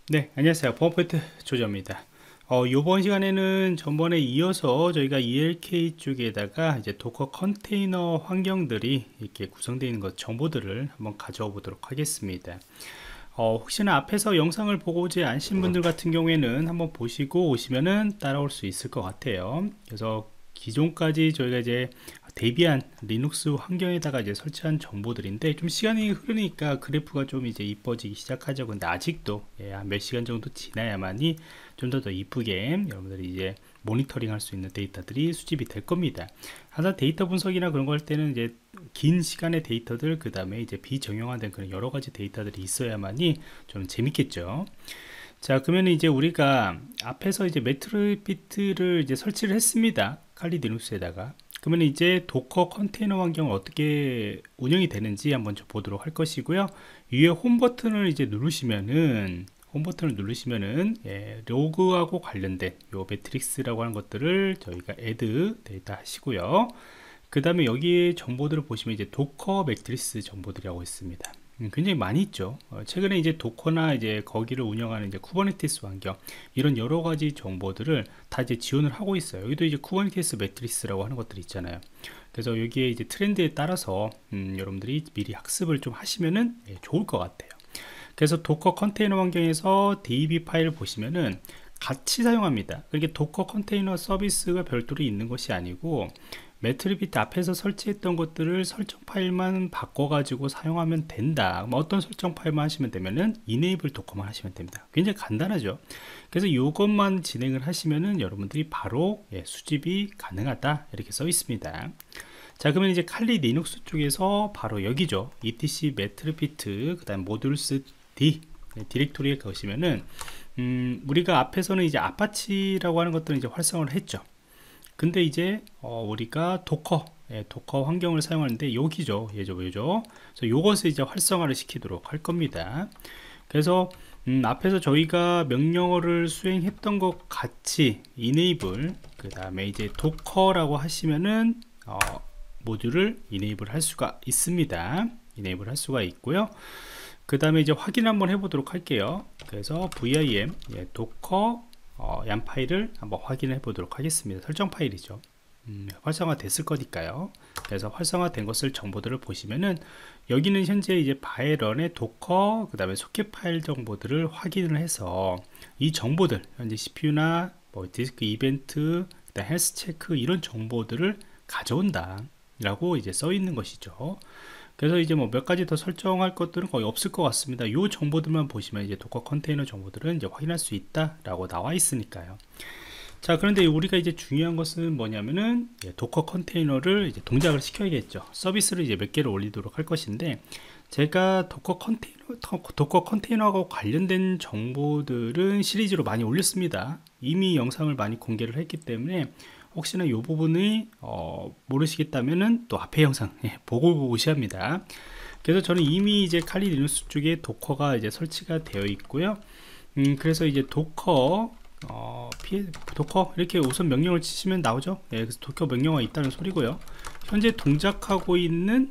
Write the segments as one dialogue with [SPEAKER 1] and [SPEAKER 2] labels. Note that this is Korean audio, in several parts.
[SPEAKER 1] 네, 안녕하세요. 보안포인트 조정입니다. 이번 시간에는 전번에 이어서 저희가 ELK 쪽에다가 이제 도커 컨테이너 환경들이 이렇게 구성되어 있는 것 정보들을 한번 가져와 보도록 하겠습니다. 혹시나 앞에서 영상을 보고 오지 않으신 분들 같은 경우에는 한번 보시고 오시면은 따라올 수 있을 것 같아요. 그래서 기존까지 저희가 이제 대비한 리눅스 환경에다가 이제 설치한 정보들인데, 좀 시간이 흐르니까 그래프가 좀 이제 이뻐지기 시작하죠. 근데 아직도 한 몇 시간 정도 지나야만이 좀 더 이쁘게 여러분들이 이제 모니터링 할 수 있는 데이터들이 수집이 될 겁니다. 항상 데이터 분석이나 그런 거 할 때는 이제 긴 시간의 데이터들, 그 다음에 이제 비정형화된 그런 여러 가지 데이터들이 있어야만이 좀 재밌겠죠. 자, 그러면 이제 우리가 앞에서 이제 매트리피트를 이제 설치를 했습니다. 칼리 리눅스에다가. 그러면 이제 도커 컨테이너 환경을 어떻게 운영이 되는지 한번 좀 보도록 할 것이고요. 위에 홈 버튼을 이제 누르시면은, 로그하고 관련된 요 매트릭스라고 하는 것들을 저희가 애드 데이터 하시고요. 그 다음에 여기에 정보들을 보시면 이제 도커 매트리스 정보들이라고 있습니다. 굉장히 많이 있죠. 최근에 이제 도커나 이제 거기를 운영하는 이제 쿠버네티스 환경, 이런 여러 가지 정보들을 다 이제 지원을 하고 있어요. 여기도 이제 쿠버네티스 매트리스라고 하는 것들이 있잖아요. 그래서 여기에 이제 트렌드에 따라서 여러분들이 미리 학습을 좀 하시면은 좋을 것 같아요. 그래서 도커 컨테이너 환경에서 DB 파일을 보시면은 같이 사용합니다. 그게 도커 컨테이너 서비스가 별도로 있는 것이 아니고, 매트리비트 앞에서 설치했던 것들을 설정 파일만 바꿔가지고 사용하면 된다. 어떤 설정 파일만 하시면 되면은 enable 도커만 하시면 됩니다. 굉장히 간단하죠. 그래서 이것만 진행을 하시면은 여러분들이 바로 수집이 가능하다, 이렇게 써 있습니다. 자, 그러면 이제 칼리 리눅스 쪽에서 바로 여기죠. etc 매트리피트, 그 다음 모듈스 d 디렉토리에 가시면은 우리가 앞에서는 이제 아파치라고 하는 것들은 이제 활성화를 했죠. 근데 이제 우리가 도커 환경을 사용하는데 여기죠. 얘죠. 그래서 요것을 이제 활성화를 시키도록 할 겁니다. 그래서 앞에서 저희가 명령어를 수행했던 것 같이 enable, 그 다음에 이제 도커라고 하시면은 모듈을 enable 할 수가 있습니다. enable 할 수가 있고요. 그 다음에 이제 확인 한번 해보도록 할게요. 그래서 vim 도커 얀 파일을 한번 확인해 보도록 하겠습니다. 설정 파일이죠. 활성화 됐을 거니까요. 그래서 활성화된 것을 정보들을 보시면은 여기는 현재 이제 바이런의 도커, 그 다음에 소켓 파일 정보들을 확인을 해서 이 정보들, 현재 CPU나 뭐 디스크 이벤트, 그다음 헬스 체크, 이런 정보들을 가져온다 라고 이제 써 있는 것이죠. 그래서 이제 뭐 몇 가지 더 설정할 것들은 거의 없을 것 같습니다. 이 정보들만 보시면 이제 도커 컨테이너 정보들은 이제 확인할 수 있다라고 나와 있으니까요. 자, 그런데 우리가 이제 중요한 것은 뭐냐면은 도커 컨테이너를 이제 동작을 시켜야겠죠. 서비스를 이제 몇 개를 올리도록 할 것인데, 제가 도커 컨테이너하고 관련된 정보들은 시리즈로 많이 올렸습니다. 이미 영상을 많이 공개를 했기 때문에 혹시나 이 부분이 모르시겠다면은 또 앞에 영상 보고 오셔야 합니다. 그래서 저는 이미 이제 칼리 리눅스 쪽에 도커가 이제 설치가 되어 있고요. 그래서 이제 도커 도커 이렇게 우선 명령을 치시면 나오죠. 그래서 도커 명령어가 있다는 소리고요. 현재 동작하고 있는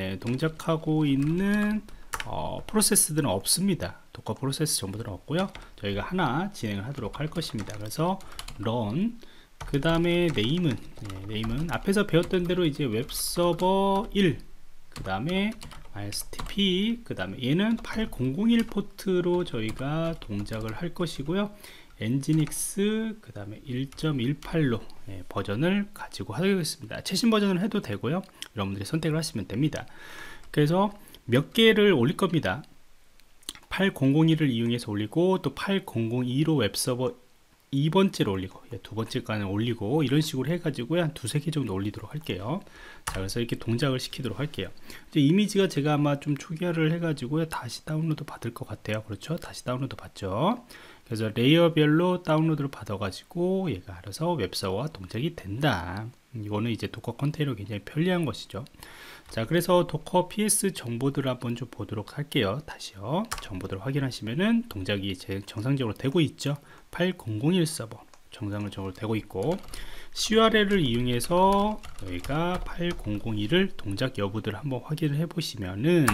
[SPEAKER 1] 프로세스들은 없습니다. 도커 프로세스 정보들은 없고요. 저희가 하나 진행을 하도록 할 것입니다. 그래서 run, 그 다음에 네임은 앞에서 배웠던 대로 이제 웹서버 1, 그 다음에 RSTP, 그 다음에 얘는 8001 포트로 저희가 동작을 할 것이고요. 엔지닉스, 그 다음에 1.18로 버전을 가지고 하겠습니다. 최신 버전을 해도 되고요. 여러분들이 선택을 하시면 됩니다. 그래서 몇 개를 올릴 겁니다. 8001을 이용해서 올리고, 또 8002로 웹서버 2번째로 올리고, 두 번째까지는 올리고, 이런 식으로 해가지고 한 두세 개 정도 올리도록 할게요. 자, 그래서 이렇게 동작을 시키도록 할게요. 이제 이미지가 제가 아마 좀 초기화를 해가지고 다시 다운로드 받을 것 같아요. 그렇죠? 다시 다운로드 받죠. 그래서 레이어별로 다운로드를 받아가지고 얘가 알아서 웹서버와 동작이 된다. 이거는 이제 도커 컨테이너 굉장히 편리한 것이죠. 자, 그래서 도커 ps 정보들을 한번 좀 보도록 할게요. 다시요. 정보들을 확인하시면은 동작이 정상적으로 되고 있죠. 8001 서버 정상적으로 되고 있고, CURL을 이용해서 저희가 8001을 동작 여부들을 한번 확인을 해 보시면은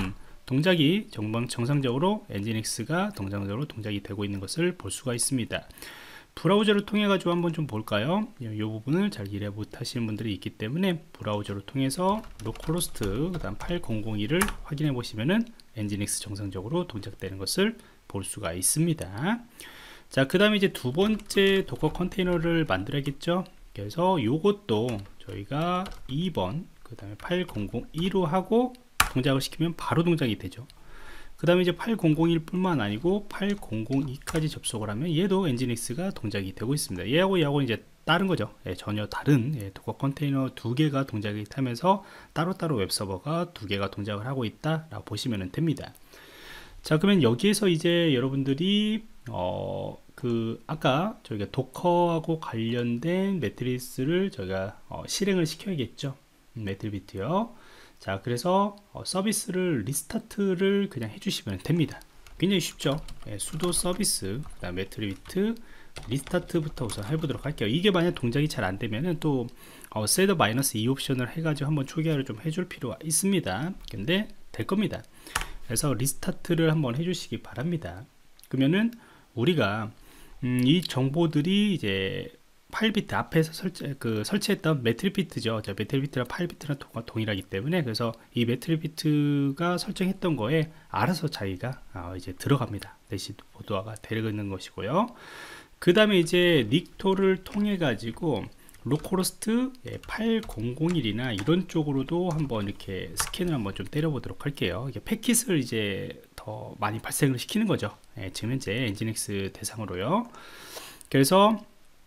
[SPEAKER 1] 동작이 정상적으로 엔진엑스가 정상적으로 동작이 되고 있는 것을 볼 수가 있습니다. 브라우저를 통해 가지고 한번 좀 볼까요? 이 부분을 잘 이해 못하시는 분들이 있기 때문에 브라우저를 통해서 로컬호스트 그다음 8001을 확인해 보시면은 엔진엑스 정상적으로 동작되는 것을 볼 수가 있습니다. 자, 그 다음에 이제 두 번째 도커 컨테이너를 만들어야겠죠. 그래서 요것도 저희가 2번 그 다음에 8002로 하고 동작을 시키면 바로 동작이 되죠. 그 다음에 이제 8001 뿐만 아니고 8002까지 접속을 하면 얘도 엔진엑스가 동작이 되고 있습니다. 얘하고 이제 다른 거죠. 예, 전혀 다른 도커 컨테이너 두 개가 동작이 타면서 따로따로 웹서버가 두 개가 동작을 하고 있다 라고 보시면 됩니다. 자, 그러면 여기에서 이제 여러분들이 아까 저희가 도커하고 관련된 매트리스를 저희가 실행을 시켜야겠죠. 매트리비트요. 자, 그래서 서비스를 리스타트를 그냥 해주시면 됩니다. 굉장히 쉽죠. 수도 서비스 그다음 매트리비트 리스타트부터 우선 해보도록 할게요. 이게 만약 동작이 잘 안되면은 또 셋업 -2 옵션을 해가지고 한번 초기화를 좀 해줄 필요가 있습니다. 근데 될 겁니다. 그래서 리스타트를 한번 해주시기 바랍니다. 그러면은 우리가 이 정보들이 이제 파일 비트 앞에서 설치했던 매트리비트죠. 매트리비트랑 파일 비트랑 동일하기 때문에 그래서 이 매트리비트가 설정했던 거에 알아서 자기가 이제 들어갑니다. 대시보드화가 되는 것이고요. 그 다음에 이제 닉토를 통해 가지고 로컬호스트 8001이나 이런 쪽으로도 한번 이렇게 스캔을 한번 좀 때려 보도록 할게요. 이게 패킷을 이제 더 많이 발생을 시키는 거죠. 지금 현재 엔진엑스 대상으로요. 그래서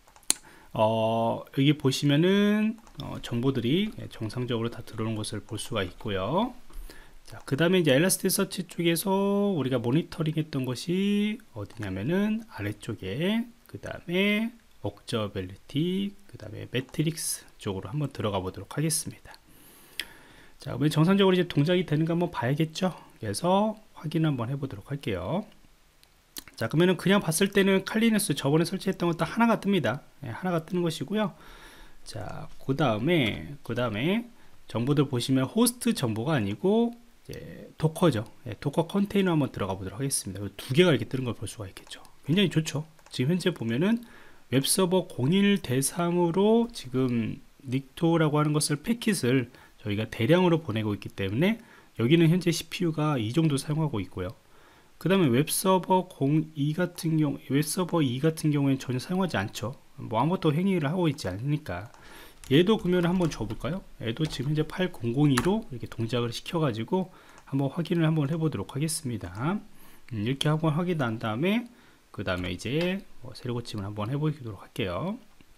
[SPEAKER 1] 여기 보시면은 정보들이 정상적으로 다 들어오는 것을 볼 수가 있고요. 자, 그 다음에 이제 엘라스티서치 쪽에서 우리가 모니터링 했던 것이 어디냐면은 아래쪽에 그 다음에 옥저빌리티 그 다음에 매트릭스 쪽으로 한번 들어가 보도록 하겠습니다. 자, 그러면 정상적으로 이제 동작이 되는가 한번 봐야겠죠. 그래서 확인 한번 해보도록 할게요. 자, 그러면은 그냥 봤을 때는 칼리너스 저번에 설치했던 것도 하나가 뜹니다. 하나가 뜨는 것이고요. 자, 그 다음에 정보들 보시면 호스트 정보가 아니고 이제 도커죠. 도커 컨테이너 한번 들어가 보도록 하겠습니다. 두 개가 이렇게 뜨는 걸 볼 수가 있겠죠. 굉장히 좋죠. 지금 현재 보면은 웹서버 01 대상으로 지금 닉토라고 하는 것을 패킷을 저희가 대량으로 보내고 있기 때문에 여기는 현재 CPU가 이 정도 사용하고 있고요. 그 다음에 웹서버 02 같은 경우에는 전혀 사용하지 않죠. 뭐 아무것도 행위를 하고 있지 않으니까. 얘도 그러면 한번 줘볼까요? 얘도 지금 현재 8002로 이렇게 동작을 시켜가지고 한번 확인을 한번 해보도록 하겠습니다. 이렇게 한번 확인한 다음에 그 다음에 이제 세로 고침을 한번 해보도록 할게요.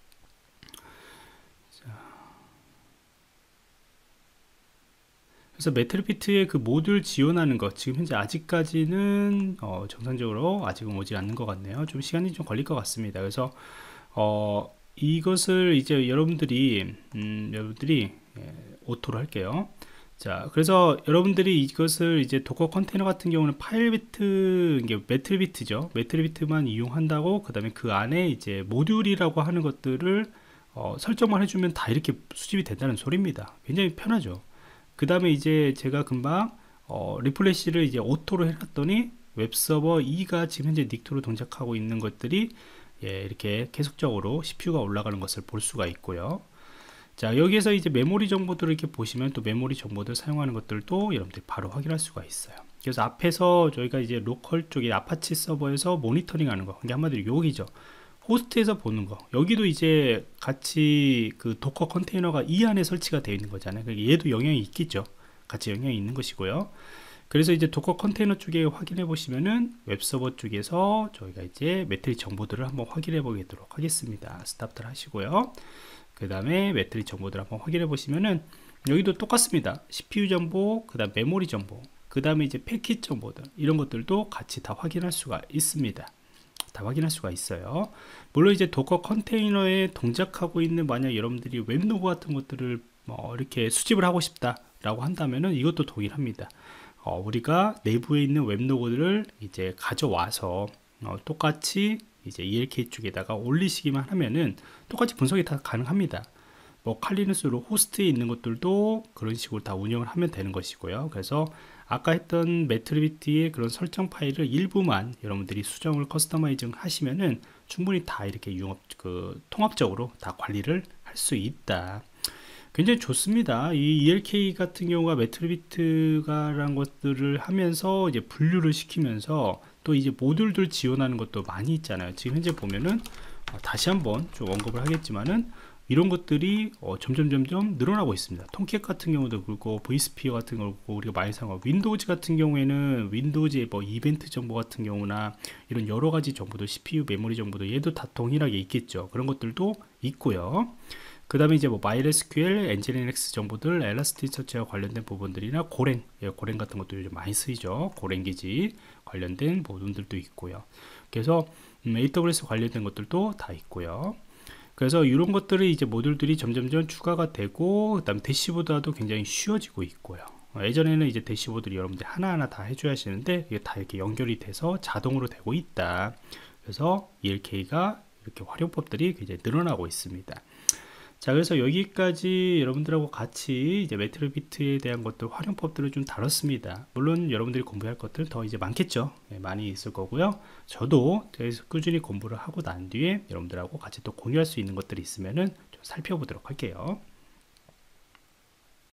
[SPEAKER 1] 그래서 매트리비트의 그 모듈 지원하는 것 지금 현재 아직까지는 정상적으로 아직은 오지 않는 것 같네요. 좀 시간이 좀 걸릴 것 같습니다. 그래서 이것을 이제 여러분들이 오토로 할게요. 자, 그래서 여러분들이 이것을 이제 도커 컨테이너 같은 경우는 파일 비트, 이게 매트리비트죠. 매트리비트만 이용한다고 그 다음에 그 안에 이제 모듈이라고 하는 것들을 설정만 해주면 다 이렇게 수집이 된다는 소리입니다. 굉장히 편하죠. 그 다음에 이제 제가 금방 리플래시를 이제 오토로 해놨더니 웹서버 2가 지금 현재 닉토로 동작하고 있는 것들이 이렇게 계속적으로 CPU가 올라가는 것을 볼 수가 있고요. 자, 여기에서 이제 메모리 정보들을 이렇게 보시면 또 메모리 정보들 사용하는 것들도 여러분들이 바로 확인할 수가 있어요. 그래서 앞에서 저희가 이제 로컬 쪽에 아파치 서버에서 모니터링 하는 거, 이게 한마디로 여기죠. 호스트에서 보는 거, 여기도 이제 같이 그 도커 컨테이너가 이 안에 설치가 되어 있는 거잖아요. 그러니까 얘도 영향이 있겠죠. 같이 영향이 있는 것이고요. 그래서 이제 도커 컨테이너 쪽에 확인해 보시면은 웹서버 쪽에서 저희가 이제 매트릭 정보들을 한번 확인해 보도록 하겠습니다. 스탑들 하시고요. 그 다음에 매트릭 정보들 한번 확인해 보시면은 여기도 똑같습니다. CPU 정보, 그 다음 메모리 정보, 그 다음에 이제 패킷 정보들, 이런 것들도 같이 다 확인할 수가 있습니다. 다 확인할 수가 있어요. 물론 이제 도커 컨테이너에 동작하고 있는 만약 여러분들이 웹로그 같은 것들을 이렇게 수집을 하고 싶다 라고 한다면은 이것도 동일합니다. 우리가 내부에 있는 웹로그들을 이제 가져와서 똑같이 이제 ELK 쪽에다가 올리시기만 하면은 똑같이 분석이 다 가능합니다. 뭐 칼리누스로 호스트에 있는 것들도 그런 식으로 다 운영을 하면 되는 것이고요. 그래서 아까 했던 매트리비트의 그런 설정 파일을 일부만 여러분들이 수정을 커스터마이징 하시면은 충분히 다 이렇게 통합적으로 다 관리를 할 수 있다. 굉장히 좋습니다. 이 ELK 같은 경우가 매트리비트가라는 것들을 하면서 이제 분류를 시키면서 또 이제 모듈들 지원하는 것도 많이 있잖아요. 지금 현재 보면은 다시 한번 좀 언급을 하겠지만은 이런 것들이 점점 늘어나고 있습니다. 통캣 같은 경우도 그렇고 vSphere 같은 거고 우리가 많이 사용하고 윈도우즈 같은 경우에는 윈도우즈의 뭐 이벤트 정보 같은 경우나 이런 여러 가지 정보도 CPU 메모리 정보도 얘도 다 동일하게 있겠죠. 그런 것들도 있고요. 그 다음에 이제 뭐 MySQL, 엔지니엑스 정보들, 엘라스티서치와 관련된 부분들이나 고랭, 고랭 같은 것도 요즘 많이 쓰이죠. 고랭 기지 관련된 부분들도 있고요. 그래서 AWS 관련된 것들도 다 있고요. 그래서 이런 것들이 이제 모듈들이 점점점 추가가 되고, 그 다음 대시보드도 굉장히 쉬워지고 있고요. 예전에는 이제 대시보드를 여러분들이 하나하나 다 해줘야 하시는데 이게 다 이렇게 연결이 돼서 자동으로 되고 있다. 그래서 ELK가 이렇게 활용법들이 굉장히 늘어나고 있습니다. 자, 그래서 여기까지 여러분들하고 같이 이제 매트리비트에 대한 것들 활용법들을 좀 다뤘습니다. 물론 여러분들이 공부할 것들 더 이제 많겠죠. 많이 있을 거고요. 저도 계속 꾸준히 공부를 하고 난 뒤에 여러분들하고 같이 또 공유할 수 있는 것들이 있으면은 좀 살펴보도록 할게요.